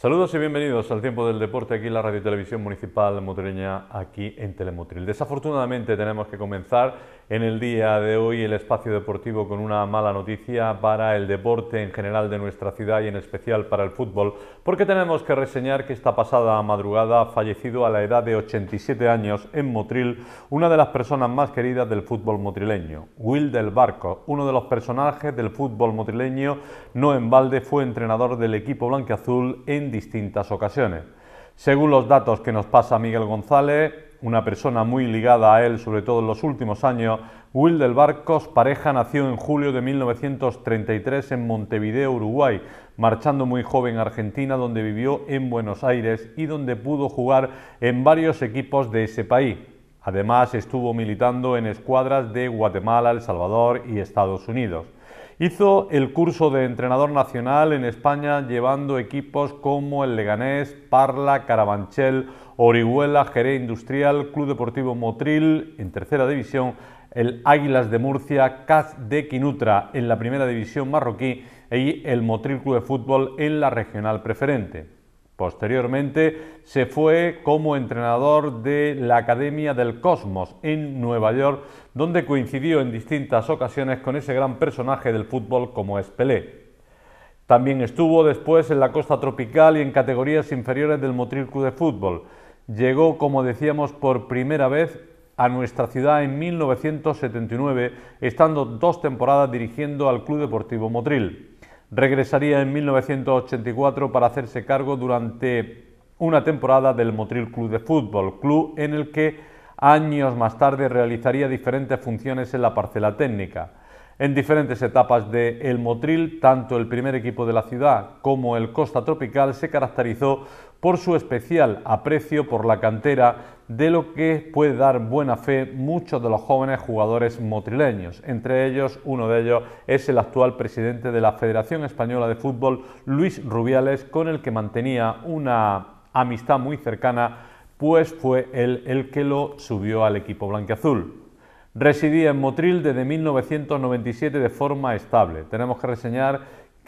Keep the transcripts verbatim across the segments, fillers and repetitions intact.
Saludos y bienvenidos al Tiempo del Deporte, aquí en la Radio Televisión Municipal Motrileña, aquí en Telemotril. Desafortunadamente tenemos que comenzar en el día de hoy el espacio deportivo con una mala noticia para el deporte en general de nuestra ciudad y en especial para el fútbol, porque tenemos que reseñar que esta pasada madrugada ha fallecido a la edad de ochenta y siete años en Motril una de las personas más queridas del fútbol motrileño, Will del Barco, uno de los personajes del fútbol motrileño. No en balde fue entrenador del equipo blanquiazul en distintas ocasiones. Según los datos que nos pasa Miguel González, una persona muy ligada a él, sobre todo en los últimos años, Will del Barcos Pareja nació en julio de mil novecientos treinta y tres en Montevideo, Uruguay, marchando muy joven a Argentina, donde vivió en Buenos Aires y donde pudo jugar en varios equipos de ese país. Además, estuvo militando en escuadras de Guatemala, El Salvador y Estados Unidos. Hizo el curso de entrenador nacional en España, llevando equipos como el Leganés, Parla, Carabanchel, Orihuela, Jerez Industrial, Club Deportivo Motril en tercera división, el Águilas de Murcia, C A S de Quinutra en la primera división marroquí y el Motril Club de Fútbol en la regional preferente. Posteriormente se fue como entrenador de la Academia del Cosmos en Nueva York, donde coincidió en distintas ocasiones con ese gran personaje del fútbol como es Pelé. También estuvo después en la costa tropical y en categorías inferiores del Motril Club de Fútbol. Llegó, como decíamos, por primera vez a nuestra ciudad en mil novecientos setenta y nueve, estando dos temporadas dirigiendo al Club Deportivo Motril. Regresaría en mil novecientos ochenta y cuatro para hacerse cargo durante una temporada del Motril Club de Fútbol, club en el que años más tarde realizaría diferentes funciones en la parcela técnica. En diferentes etapas del Motril, tanto el primer equipo de la ciudad como el Costa Tropical se caracterizó por su especial aprecio por la cantera, de lo que puede dar buena fe muchos de los jóvenes jugadores motrileños. Entre ellos, uno de ellos es el actual presidente de la Federación Española de Fútbol, Luis Rubiales, con el que mantenía una amistad muy cercana, pues fue él el que lo subió al equipo blanquiazul. Residía en Motril desde mil novecientos noventa y siete de forma estable. Tenemos que reseñar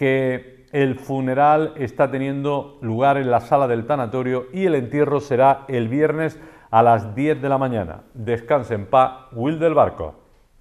que el funeral está teniendo lugar en la sala del tanatorio y el entierro será el viernes a las diez de la mañana. Descanse en paz, Will del Barco.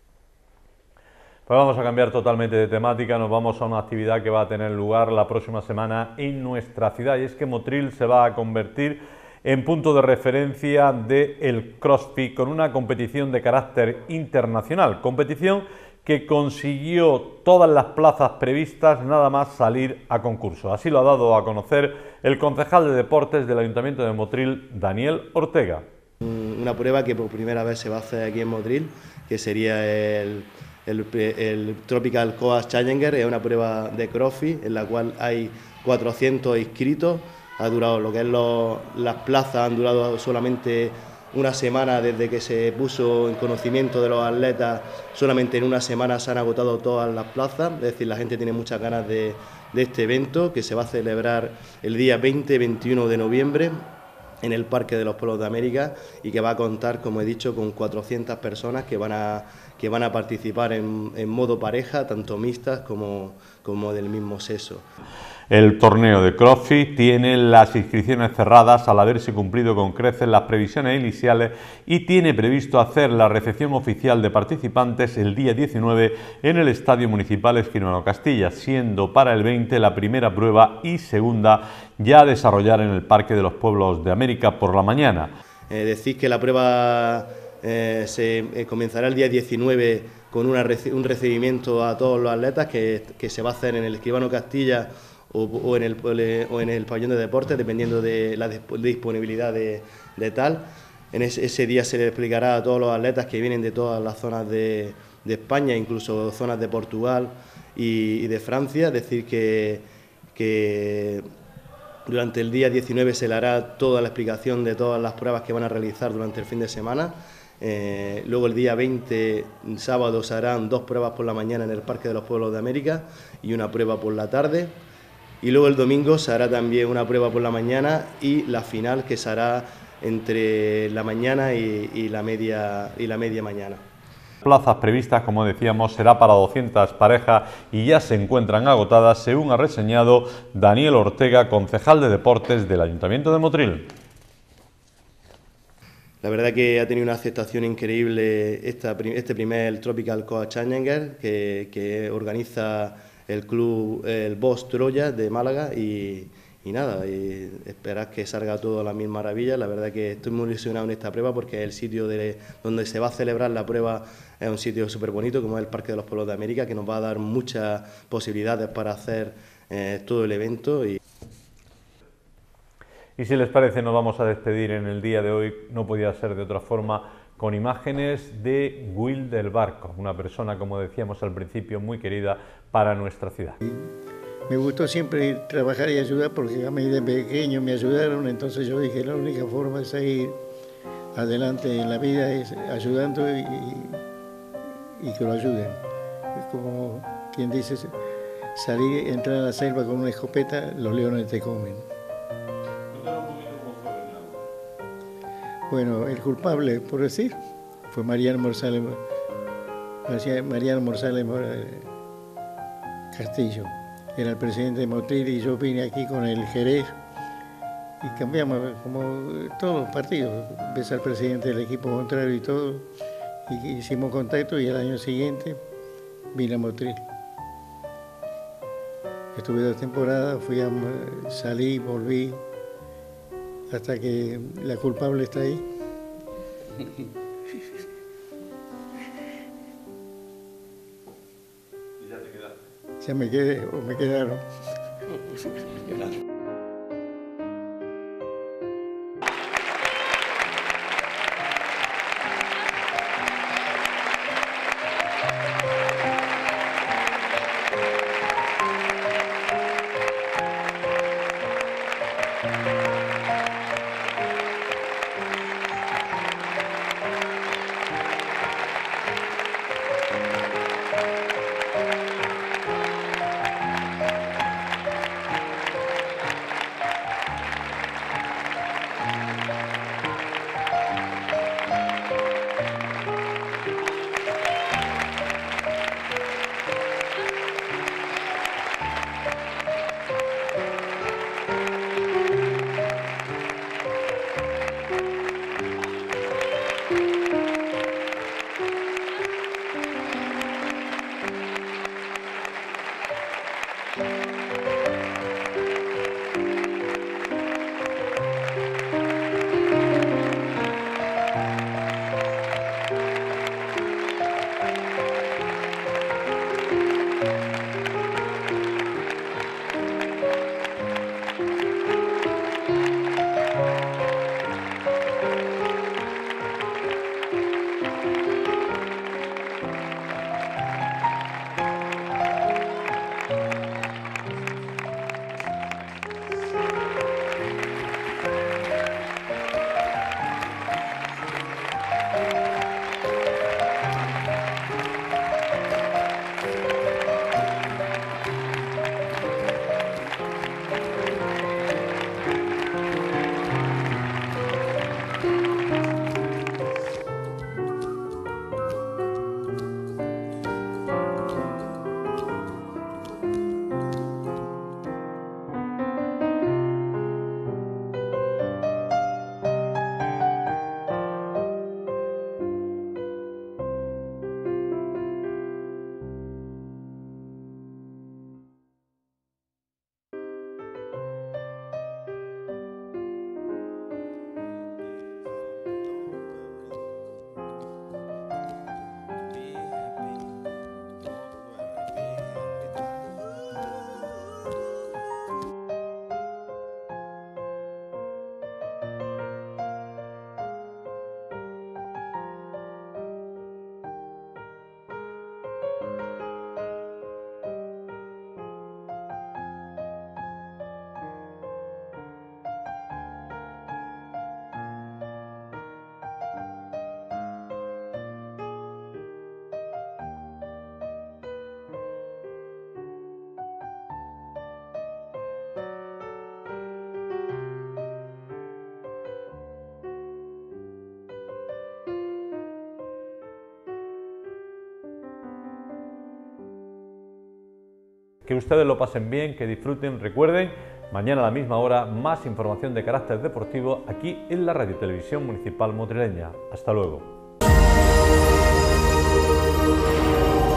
Pues vamos a cambiar totalmente de temática, nos vamos a una actividad que va a tener lugar la próxima semana en nuestra ciudad, y es que Motril se va a convertir en punto de referencia del CrossFit con una competición de carácter internacional, competición que consiguió todas las plazas previstas nada más salir a concurso. Así lo ha dado a conocer el concejal de deportes del Ayuntamiento de Motril, Daniel Ortega. Una prueba que por primera vez se va a hacer aquí en Motril, que sería el, el, el Tropical Coast Challenger. Es una prueba de CrossFit en la cual hay cuatrocientos inscritos. Ha durado lo que es lo, las plazas, han durado solamente una semana desde que se puso en conocimiento de los atletas. Solamente en una semana se han agotado todas las plazas, es decir, la gente tiene muchas ganas de, de este evento, que se va a celebrar el día veinte y veintiuno de noviembre en el Parque de los Pueblos de América, y que va a contar, como he dicho, con cuatrocientas personas que van a, que van a participar en, en modo pareja, tanto mixtas como, como del mismo sexo. El torneo de CrossFit tiene las inscripciones cerradas al haberse cumplido con creces las previsiones iniciales y tiene previsto hacer la recepción oficial de participantes el día diecinueve en el Estadio Municipal Esquirolano Castilla, siendo para el veinte la primera prueba y segunda ya a desarrollar en el Parque de los Pueblos de América por la mañana. Eh, decir que la prueba eh, se eh, comenzará el día diecinueve con una, un recibimiento a todos los atletas que, que se va a hacer en el Escribano Castilla O, o, en el, o en el pabellón de deportes, dependiendo de la disponibilidad de, de tal. En ese, ese día se le explicará a todos los atletas que vienen de todas las zonas de, de España, incluso zonas de Portugal y, y de Francia. Es decir, que, que durante el día diecinueve se le hará toda la explicación de todas las pruebas que van a realizar durante el fin de semana. Eh, luego el día veinte, sábado, se harán dos pruebas por la mañana en el Parque de los Pueblos de América y una prueba por la tarde. Y luego el domingo se hará también una prueba por la mañana y la final, que se hará entre la mañana y, y, la, media, y la media mañana. Plazas previstas, como decíamos, será para doscientas parejas y ya se encuentran agotadas, según ha reseñado Daniel Ortega, concejal de Deportes del Ayuntamiento de Motril. La verdad que ha tenido una aceptación increíble esta, este primer Tropical Coast Challenger que, que organiza el club, el Boss Troya de Málaga y, y nada, y esperar que salga todo a las mil maravillas. La verdad que estoy muy ilusionado en esta prueba porque el sitio de, donde se va a celebrar la prueba es un sitio súper bonito como es el Parque de los Pueblos de América, que nos va a dar muchas posibilidades para hacer eh, todo el evento. Y, Y si les parece, nos vamos a despedir en el día de hoy, no podía ser de otra forma, con imágenes de Will del Barco, una persona, como decíamos al principio, muy querida para nuestra ciudad. Me gustó siempre trabajar y ayudar porque a mí de pequeño me ayudaron, entonces yo dije la única forma de seguir adelante en la vida es ayudando y, y que lo ayuden. Es como quien dice, salir, entrar a la selva con una escopeta, los leones te comen. Bueno, el culpable, por decir, fue Mariano Morsales, Mariano Morsales Castillo. Era el presidente de Motril y yo vine aquí con el Jerez y cambiamos como todos los partidos. Ves al presidente del equipo contrario y todo, y hicimos contacto y al año siguiente vine a Motril. Estuve dos temporadas, fui a, salí, volví, hasta que la culpable está ahí. ¿Y ya te quedaste? Ya me quedé, o me quedaron. Que ustedes lo pasen bien, que disfruten. Recuerden, mañana a la misma hora, más información de carácter deportivo aquí en la Radio Televisión Municipal Motrileña. Hasta luego.